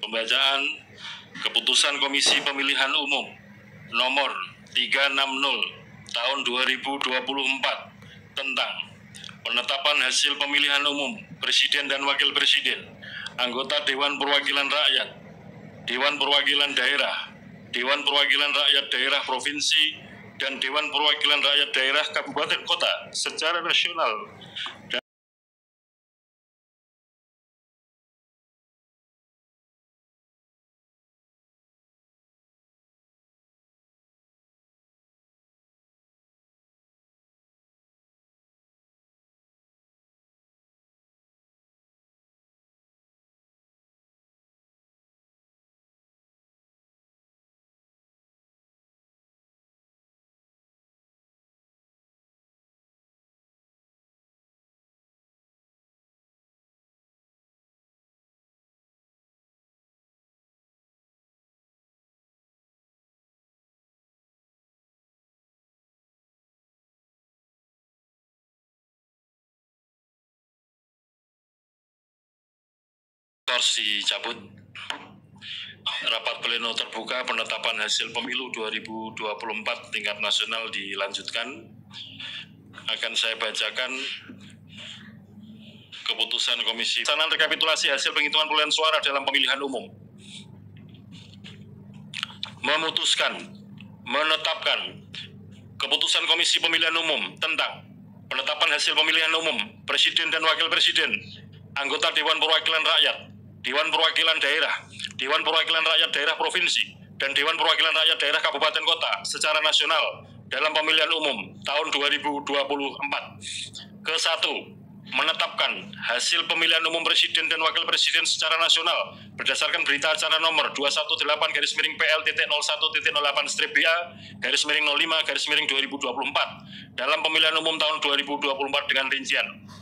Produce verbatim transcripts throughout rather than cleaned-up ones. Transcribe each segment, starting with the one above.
Pembacaan Keputusan Komisi Pemilihan Umum nomor tiga ratus enam puluh tahun dua ribu dua puluh empat tentang penetapan hasil pemilihan umum Presiden dan Wakil Presiden, anggota Dewan Perwakilan Rakyat, Dewan Perwakilan Daerah, Dewan Perwakilan Rakyat Daerah Provinsi, dan Dewan Perwakilan Rakyat Daerah Kabupaten Kota secara nasional. Dan dicabut. Rapat pleno terbuka penetapan hasil pemilu dua ribu dua puluh empat tingkat nasional dilanjutkan. Akan saya bacakan keputusan Komisi Pelaksanaan Rekapitulasi Hasil Penghitungan Perolehan Suara dalam Pemilihan Umum. Memutuskan, menetapkan keputusan Komisi Pemilihan Umum tentang penetapan hasil pemilihan umum Presiden dan Wakil Presiden, anggota Dewan Perwakilan Rakyat, Dewan Perwakilan Daerah, Dewan Perwakilan Rakyat Daerah Provinsi, dan Dewan Perwakilan Rakyat Daerah Kabupaten Kota secara nasional dalam pemilihan umum tahun dua ribu dua puluh empat. Ke satu, menetapkan hasil pemilihan umum Presiden dan Wakil Presiden secara nasional berdasarkan berita acara nomor dua satu delapan garis miring P L titik nol satu titik nol delapan strip B A garis miring nol lima garis miring dua ribu dua puluh empat dalam pemilihan umum tahun dua ribu dua puluh empat dengan rincian.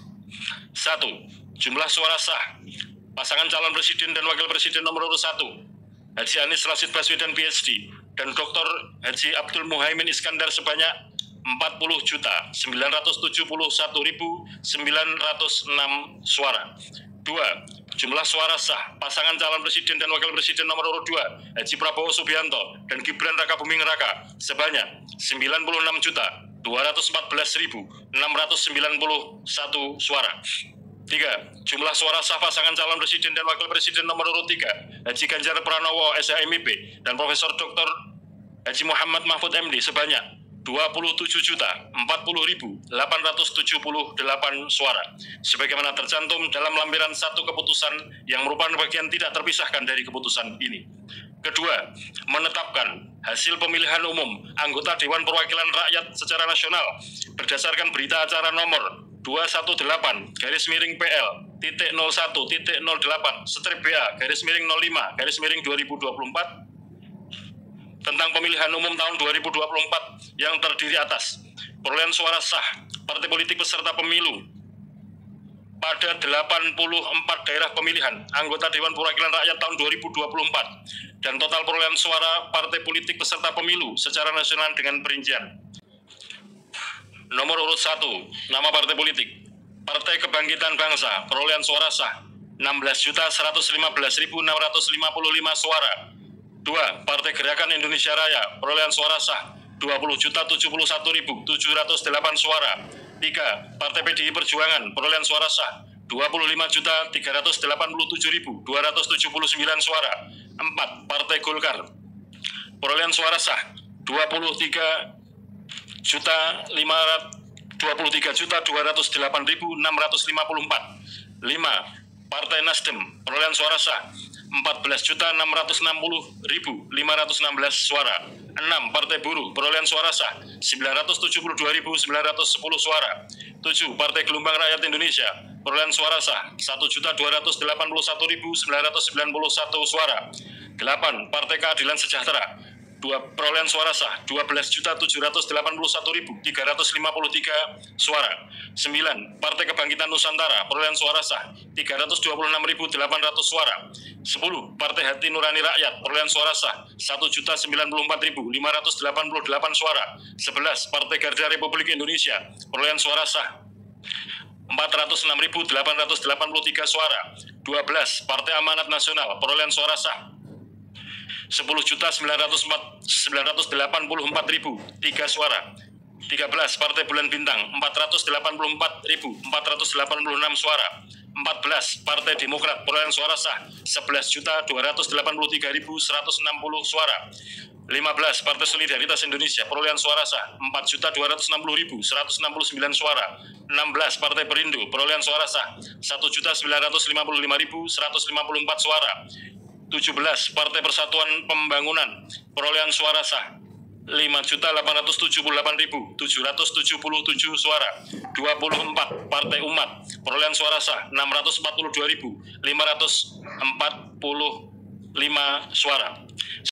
Satu, jumlah suara sah pasangan calon presiden dan wakil presiden nomor urut satu Haji Anies Rashid Baswedan P H D dan Doktor Haji Abdul Muhaimin Iskandar sebanyak empat puluh juta sembilan ratus tujuh puluh satu ribu sembilan ratus enam suara. Dua, jumlah suara sah pasangan calon presiden dan wakil presiden nomor urut dua Haji Prabowo Subianto dan Gibran Rakabuming Raka sebanyak sembilan puluh enam juta dua ratus empat belas ribu enam ratus sembilan puluh satu suara. Tiga, jumlah suara sah pasangan calon presiden dan wakil presiden nomor urut tiga Haji Ganjar Pranowo S H M I P dan Profesor Doktor Haji Muhammad Mahfud M D sebanyak dua puluh tujuh juta empat puluh ribu delapan ratus tujuh puluh delapan suara sebagaimana tercantum dalam lampiran satu keputusan yang merupakan bagian tidak terpisahkan dari keputusan ini. Kedua, menetapkan hasil pemilihan umum anggota Dewan Perwakilan Rakyat secara nasional berdasarkan berita acara nomor dua satu delapan garis miring P L titik nol satu titik nol delapan strip B A garis miring nol lima garis miring dua ribu dua puluh empat tentang pemilihan umum tahun dua ribu dua puluh empat yang terdiri atas perolehan suara sah partai politik peserta pemilu pada delapan puluh empat daerah pemilihan anggota Dewan Perwakilan Rakyat tahun dua ribu dua puluh empat dan total perolehan suara partai politik peserta pemilu secara nasional dengan perincian. Nomor urut satu, nama partai politik Partai Kebangkitan Bangsa, perolehan suara sah enam belas juta seratus lima belas ribu enam ratus lima puluh lima suara. Dua, Partai Gerakan Indonesia Raya, perolehan suara sah dua puluh juta tujuh puluh satu ribu tujuh ratus delapan suara. Tiga, Partai P D I Perjuangan, perolehan suara sah dua puluh lima juta tiga ratus delapan puluh tujuh ribu dua ratus tujuh puluh sembilan suara. Empat, Partai Golkar, perolehan suara sah dua puluh tiga juta lima ratus dua puluh tiga juta dua ratus delapan ribu enam ratus lima puluh empat. Lima, Partai Nasdem, perolehan suara sah empat belas juta enam ratus enam puluh ribu lima ratus enam belas suara. Enam, Partai Buruh, perolehan suara sah sembilan ratus tujuh puluh dua ribu sembilan ratus sepuluh suara. Tujuh, Partai Gelombang Rakyat Indonesia, perolehan suara sah satu juta dua ratus delapan puluh satu ribu sembilan ratus sembilan puluh satu suara. Delapan, Partai Keadilan Sejahtera, dua perolehan suara sah dua belas juta tujuh ratus delapan puluh satu ribu tiga ratus lima puluh tiga suara. Sembilan, Partai Kebangkitan Nusantara, perolehan suara sah tiga ratus dua puluh enam ribu delapan ratus suara. Sepuluh, Partai Hati Nurani Rakyat, perolehan suara sah satu juta sembilan puluh empat ribu lima ratus delapan puluh delapan suara. Sebelas, Partai Garda Republik Indonesia, perolehan suara sah empat ratus enam ribu delapan ratus delapan puluh tiga suara. Dua belas Partai Amanat Nasional, perolehan suara sah sepuluh juta sembilan ratus delapan puluh empat ribu tiga suara. Tiga belas Partai Bulan Bintang, empat ratus delapan puluh empat ribu empat ratus delapan puluh enam suara. Empat belas Partai Demokrat, perolehan suara sah sebelas juta dua ratus delapan puluh tiga ribu seratus enam puluh suara. Lima belas Partai Solidaritas Indonesia, perolehan suara sah empat juta dua ratus enam puluh ribu seratus enam puluh sembilan suara. Enam belas Partai Perindo, perolehan suara sah satu juta sembilan ratus lima puluh lima ribu seratus lima puluh empat suara. Tujuh belas Partai Persatuan Pembangunan, perolehan suara sah lima juta delapan ratus tujuh puluh delapan ribu tujuh ratus tujuh puluh tujuh suara. Dua puluh empat Partai Umat, perolehan suara sah enam ratus empat puluh dua ribu lima ratus empat puluh lima suara.